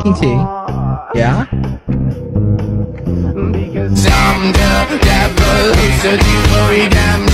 drinking tea. Yeah? Because I'm the devil who's searching for redemption.